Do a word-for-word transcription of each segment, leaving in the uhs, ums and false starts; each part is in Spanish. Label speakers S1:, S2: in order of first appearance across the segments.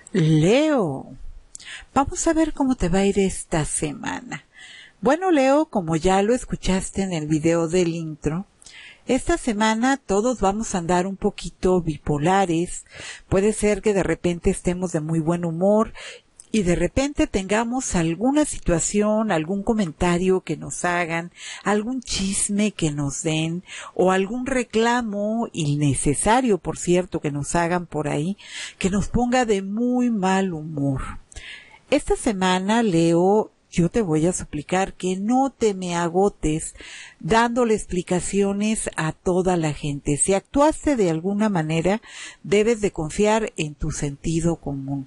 S1: Leo, vamos a ver cómo te va a ir esta semana. Bueno, Leo, como ya lo escuchaste en el video del intro, esta semana todos vamos a andar un poquito bipolares. Puede ser que de repente estemos de muy buen humor y de repente tengamos alguna situación, algún comentario que nos hagan, algún chisme que nos den o algún reclamo innecesario, por cierto, que nos hagan por ahí, que nos ponga de muy mal humor. Esta semana, Leo, yo te voy a suplicar que no te me agotes dándole explicaciones a toda la gente. Si actuaste de alguna manera, debes de confiar en tu sentido común.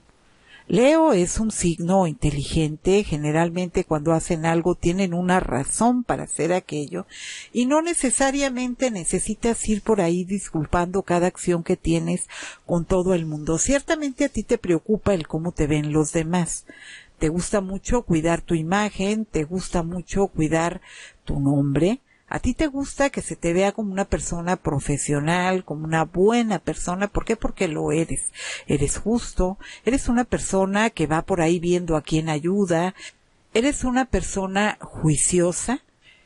S1: Leo es un signo inteligente, generalmente cuando hacen algo tienen una razón para hacer aquello y no necesariamente necesitas ir por ahí disculpando cada acción que tienes con todo el mundo. Ciertamente a ti te preocupa el cómo te ven los demás. Te gusta mucho cuidar tu imagen, te gusta mucho cuidar tu nombre. A ti te gusta que se te vea como una persona profesional, como una buena persona. ¿Por qué? Porque lo eres. Eres justo, eres una persona que va por ahí viendo a quién ayuda, eres una persona juiciosa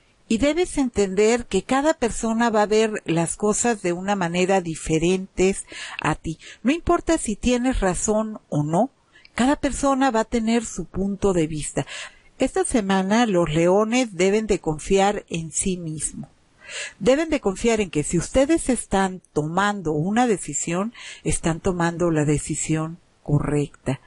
S1: y debes entender que cada persona va a ver las cosas de una manera diferentes a ti. No importa si tienes razón o no, cada persona va a tener su punto de vista. Esta semana los leones deben de confiar en sí mismos. Deben de confiar en que si ustedes están tomando una decisión, están tomando la decisión correcta.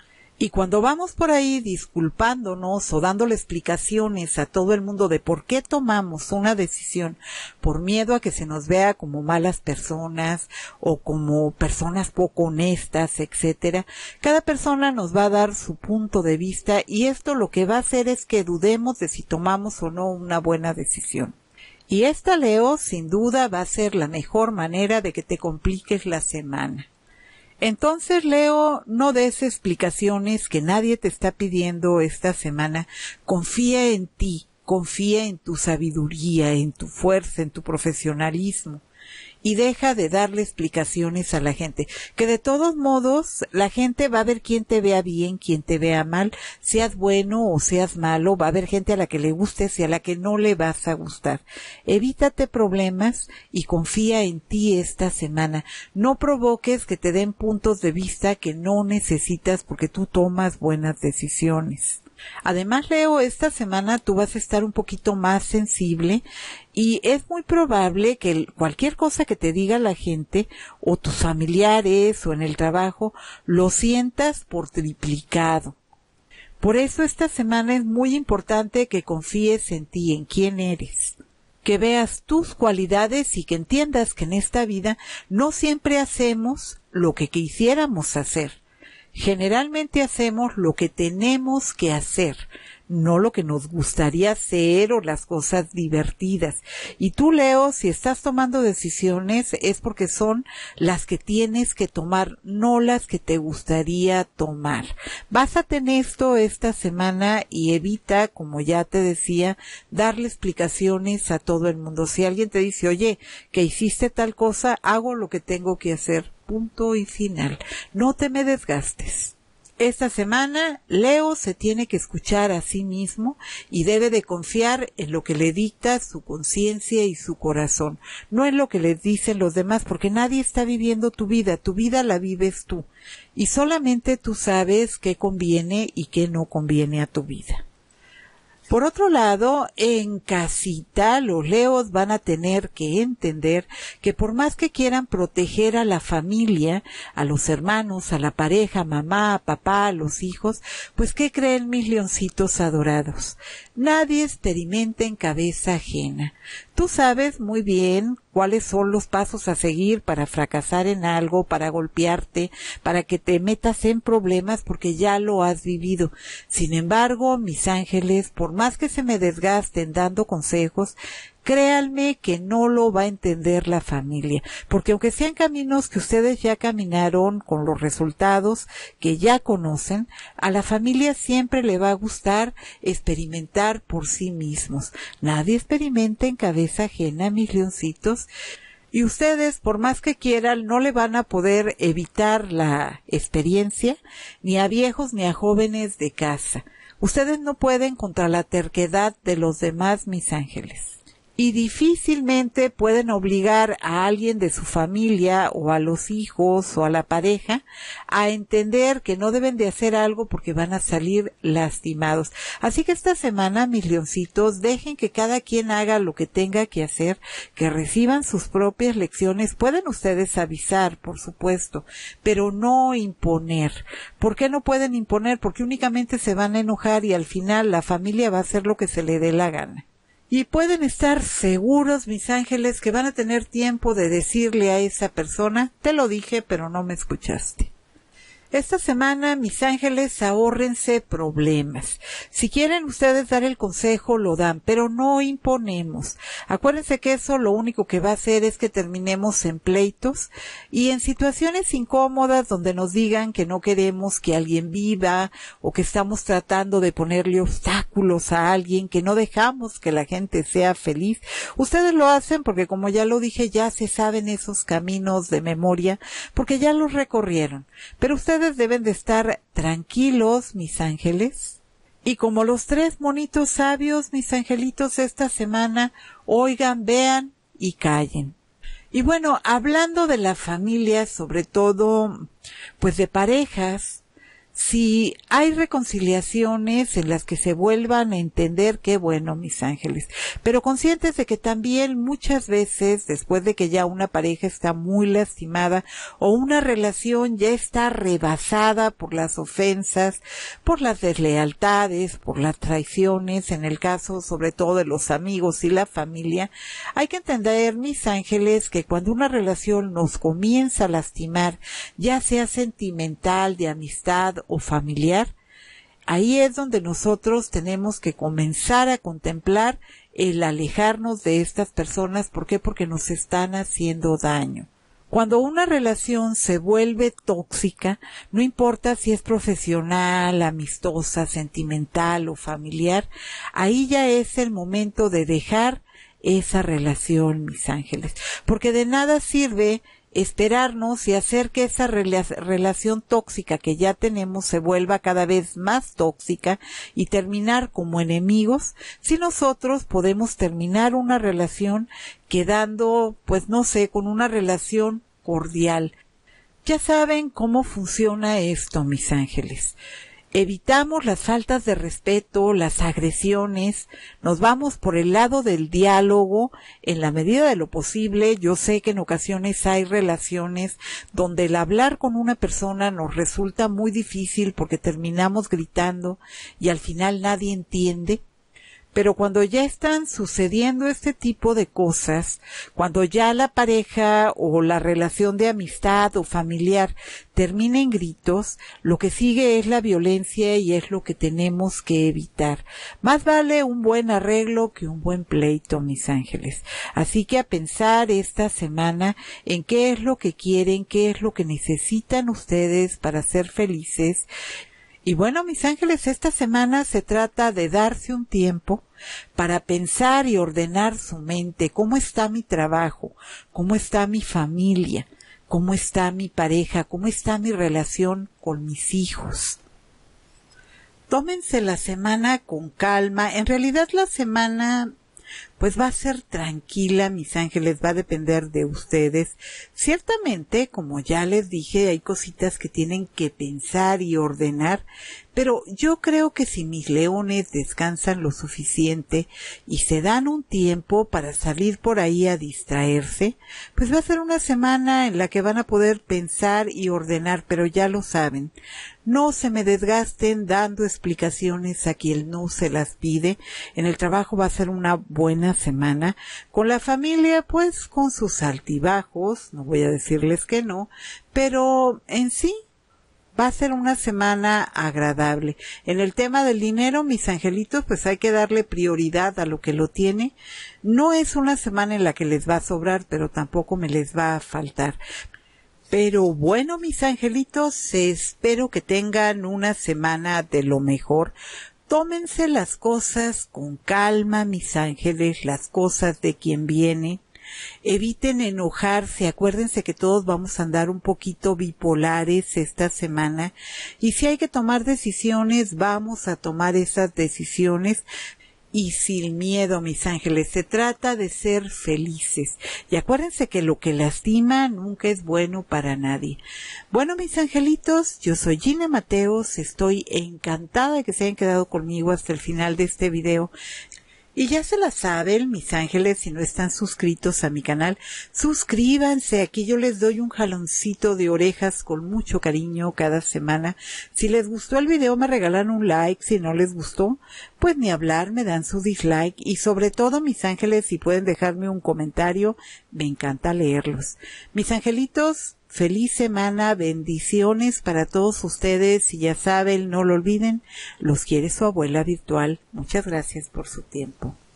S1: Y cuando vamos por ahí disculpándonos o dándole explicaciones a todo el mundo de por qué tomamos una decisión, por miedo a que se nos vea como malas personas o como personas poco honestas, etcétera, cada persona nos va a dar su punto de vista y esto lo que va a hacer es que dudemos de si tomamos o no una buena decisión. Y esta, Leo, sin duda va a ser la mejor manera de que te compliques la semana. Entonces, Leo, no des explicaciones que nadie te está pidiendo esta semana. Confía en ti, confía en tu sabiduría, en tu fuerza, en tu profesionalismo. Y deja de darle explicaciones a la gente, que de todos modos la gente va a ver quién te vea bien, quién te vea mal, seas bueno o seas malo, va a haber gente a la que le gustes y a la que no le vas a gustar. Evítate problemas y confía en ti esta semana. No provoques que te den puntos de vista que no necesitas porque tú tomas buenas decisiones. Además, Leo, esta semana tú vas a estar un poquito más sensible y es muy probable que cualquier cosa que te diga la gente o tus familiares o en el trabajo lo sientas por triplicado. Por eso esta semana es muy importante que confíes en ti, en quién eres, que veas tus cualidades y que entiendas que en esta vida no siempre hacemos lo que quisiéramos hacer. Generalmente hacemos lo que tenemos que hacer, no lo que nos gustaría hacer o las cosas divertidas. Y tú, Leo, si estás tomando decisiones es porque son las que tienes que tomar, no las que te gustaría tomar. Básate en esto esta semana y evita, como ya te decía, darle explicaciones a todo el mundo. Si alguien te dice, oye, que hiciste tal cosa, hago lo que tengo que hacer. Punto y final. No te me desgastes. Esta semana, Leo se tiene que escuchar a sí mismo y debe de confiar en lo que le dicta su conciencia y su corazón, no en lo que les dicen los demás, porque nadie está viviendo tu vida, tu vida la vives tú, y solamente tú sabes qué conviene y qué no conviene a tu vida. Por otro lado, en casita, los leos van a tener que entender que por más que quieran proteger a la familia, a los hermanos, a la pareja, mamá, papá, a los hijos, pues ¿qué creen mis leoncitos adorados? Nadie experimenta en cabeza ajena. Tú sabes muy bien cuáles son los pasos a seguir para fracasar en algo, para golpearte, para que te metas en problemas porque ya lo has vivido. Sin embargo, mis ángeles, por más que se me desgasten dando consejos, créanme que no lo va a entender la familia, porque aunque sean caminos que ustedes ya caminaron con los resultados que ya conocen, a la familia siempre le va a gustar experimentar por sí mismos. Nadie experimenta en cabeza ajena, mis leoncitos. Y ustedes, por más que quieran, no le van a poder evitar la experiencia ni a viejos ni a jóvenes de casa. Ustedes no pueden contra la terquedad de los demás, mis ángeles. Y difícilmente pueden obligar a alguien de su familia o a los hijos o a la pareja a entender que no deben de hacer algo porque van a salir lastimados. Así que esta semana, mis leoncitos, dejen que cada quien haga lo que tenga que hacer, que reciban sus propias lecciones. Pueden ustedes avisar, por supuesto, pero no imponer. ¿Por qué no pueden imponer? Porque únicamente se van a enojar y al final la familia va a hacer lo que se le dé la gana. Y pueden estar seguros, mis ángeles, que van a tener tiempo de decirle a esa persona, te lo dije, pero no me escuchaste. Esta semana, mis ángeles, ahórrense problemas. Si quieren ustedes dar el consejo, lo dan, pero no imponemos. Acuérdense que eso lo único que va a hacer es que terminemos en pleitos y en situaciones incómodas donde nos digan que no queremos que alguien viva o que estamos tratando de ponerle obstáculos a alguien, que no dejamos que la gente sea feliz. Ustedes lo hacen porque, como ya lo dije, ya se saben esos caminos de memoria porque ya los recorrieron. Pero ustedes deben de estar tranquilos, mis ángeles. Y como los tres monitos sabios, mis angelitos, esta semana, oigan, vean y callen. Y bueno, hablando de la familia, sobre todo, pues de parejas, si hay reconciliaciones en las que se vuelvan a entender, qué bueno, mis ángeles, pero conscientes de que también muchas veces, después de que ya una pareja está muy lastimada o una relación ya está rebasada por las ofensas, por las deslealtades, por las traiciones, en el caso sobre todo de los amigos y la familia, hay que entender, mis ángeles, que cuando una relación nos comienza a lastimar, ya sea sentimental, de amistad o familiar, ahí es donde nosotros tenemos que comenzar a contemplar el alejarnos de estas personas. ¿Por qué? Porque nos están haciendo daño. Cuando una relación se vuelve tóxica, no importa si es profesional, amistosa, sentimental o familiar, ahí ya es el momento de dejar esa relación, mis ángeles, porque de nada sirve esperarnos y hacer que esa rela- relación tóxica que ya tenemos se vuelva cada vez más tóxica y terminar como enemigos, si nosotros podemos terminar una relación quedando, pues no sé, con una relación cordial. Ya saben cómo funciona esto, mis ángeles. Evitamos las faltas de respeto, las agresiones, nos vamos por el lado del diálogo en la medida de lo posible. Yo sé que en ocasiones hay relaciones donde el hablar con una persona nos resulta muy difícil porque terminamos gritando y al final nadie entiende. Pero cuando ya están sucediendo este tipo de cosas, cuando ya la pareja o la relación de amistad o familiar termina en gritos, lo que sigue es la violencia y es lo que tenemos que evitar. Más vale un buen arreglo que un buen pleito, mis ángeles. Así que a pensar esta semana en qué es lo que quieren, qué es lo que necesitan ustedes para ser felices. Y bueno, mis ángeles, esta semana se trata de darse un tiempo para pensar y ordenar su mente. ¿Cómo está mi trabajo? ¿Cómo está mi familia? ¿Cómo está mi pareja? ¿Cómo está mi relación con mis hijos? Tómense la semana con calma. En realidad la semana pues va a ser tranquila, mis ángeles, va a depender de ustedes. Ciertamente, como ya les dije, hay cositas que tienen que pensar y ordenar, pero yo creo que si mis leones descansan lo suficiente y se dan un tiempo para salir por ahí a distraerse, pues va a ser una semana en la que van a poder pensar y ordenar, pero ya lo saben. No se me desgasten dando explicaciones a quien no se las pide. En el trabajo va a ser una buena semana. Con la familia, pues con sus altibajos, no voy a decirles que no, pero en sí va a ser una semana agradable. En el tema del dinero, mis angelitos, pues hay que darle prioridad a lo que lo tiene. No es una semana en la que les va a sobrar, pero tampoco me les va a faltar. Pero bueno, mis angelitos, espero que tengan una semana de lo mejor. Tómense las cosas con calma, mis ángeles, las cosas de quien viene. eviten enojarse, acuérdense que todos vamos a andar un poquito bipolares esta semana, y si hay que tomar decisiones, vamos a tomar esas decisiones, y sin miedo, mis ángeles. Se trata de ser felices. Y acuérdense que lo que lastima nunca es bueno para nadie. Bueno, mis angelitos, yo soy Gina Mateos. Estoy encantada de que se hayan quedado conmigo hasta el final de este video. Y ya se la saben, mis ángeles, si no están suscritos a mi canal, suscríbanse. Aquí yo les doy un jaloncito de orejas con mucho cariño cada semana. Si les gustó el video, me regalan un like. Si no les gustó, pues ni hablar, me dan su dislike. Y sobre todo, mis ángeles, si pueden dejarme un comentario, me encanta leerlos. Mis angelitos, feliz semana, bendiciones para todos ustedes, y ya saben, no lo olviden, los quiere su abuela virtual. Muchas gracias por su tiempo.